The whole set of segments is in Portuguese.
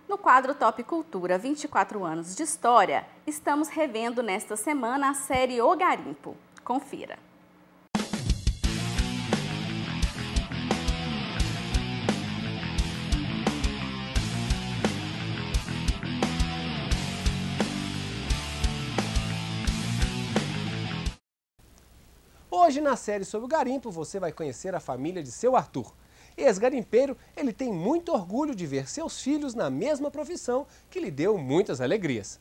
No quadro Top Cultura 24 anos de história, estamos revendo nesta semana a série O Garimpo. Confira. Hoje, na série sobre o garimpo, você vai conhecer a família de seu Arthur. Ex-garimpeiro, ele tem muito orgulho de ver seus filhos na mesma profissão que lhe deu muitas alegrias.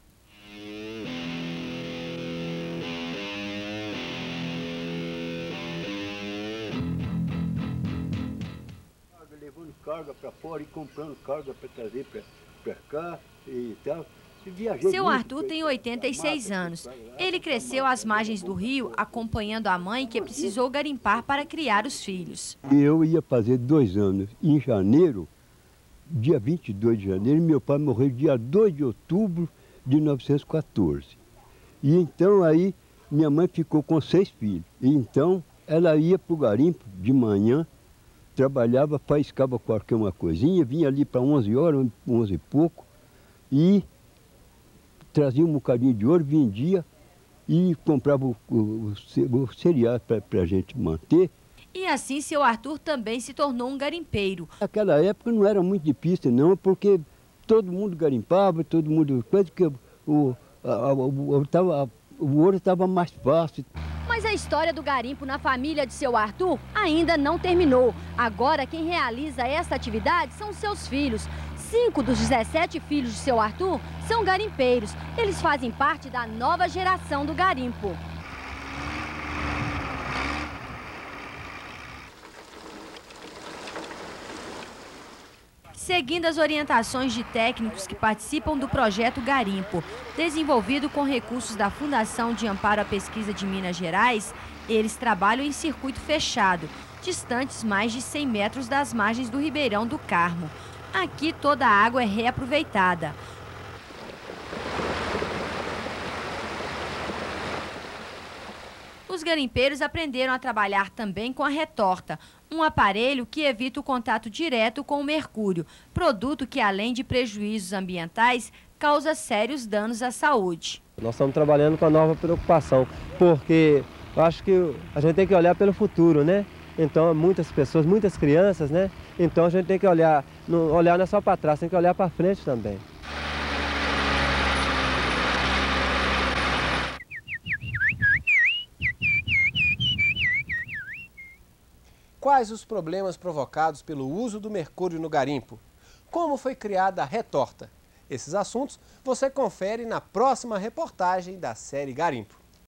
Levando carga para fora e comprando carga para trazer para cá e tal. Seu Arthur tem 86 anos. Ele cresceu às margens do rio, acompanhando a mãe que precisou garimpar para criar os filhos. Eu ia fazer 2 anos. Em janeiro, dia 22 de janeiro, meu pai morreu dia 2 de outubro de 1914. E então aí minha mãe ficou com 6 filhos. E então ela ia para o garimpo de manhã, trabalhava, faiscava qualquer uma coisinha, vinha ali para 11 horas, 11 e pouco, e trazia um bocadinho de ouro, vendia e comprava o cereal para a gente manter. E assim seu Arthur também se tornou um garimpeiro. Naquela época não era muito difícil não, porque todo mundo garimpava, todo mundo... Coisa que o ouro estava mais fácil. Mas a história do garimpo na família de seu Arthur ainda não terminou. Agora quem realiza essa atividade são seus filhos. 5 dos 17 filhos de seu Arthur são garimpeiros. Eles fazem parte da nova geração do garimpo. Seguindo as orientações de técnicos que participam do projeto Garimpo, desenvolvido com recursos da Fundação de Amparo à Pesquisa de Minas Gerais, eles trabalham em circuito fechado, distantes mais de 100 metros das margens do Ribeirão do Carmo. Aqui toda a água é reaproveitada. Os garimpeiros aprenderam a trabalhar também com a retorta, um aparelho que evita o contato direto com o mercúrio, produto que, além de prejuízos ambientais, causa sérios danos à saúde. Nós estamos trabalhando com a nova preocupação, porque eu acho que a gente tem que olhar pelo futuro, né? Então, muitas pessoas, muitas crianças, né? Então, a gente tem que olhar, não é só para trás, tem que olhar para frente também. Quais os problemas provocados pelo uso do mercúrio no garimpo? Como foi criada a retorta? Esses assuntos você confere na próxima reportagem da série Garimpo.